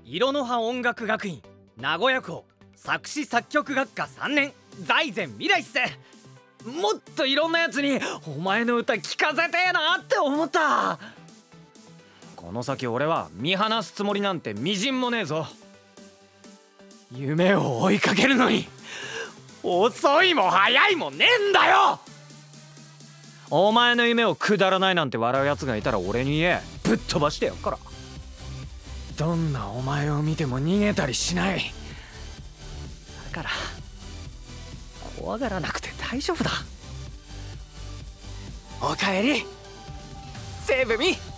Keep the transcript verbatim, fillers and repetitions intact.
色の葉音楽学院名古屋校作詞作曲学科さんねん財前未来っす。もっといろんなやつにお前の歌聞かせてえなって思った。この先俺は見放すつもりなんてみじんもねえぞ。夢を追いかけるのに遅いも早いもねえんだよ。お前の夢をくだらないなんて笑うやつがいたら俺に言え、ぶっ飛ばしてやっから。どんなお前を見ても逃げたりしない。だから怖がらなくて大丈夫だ。おかえりセブミ。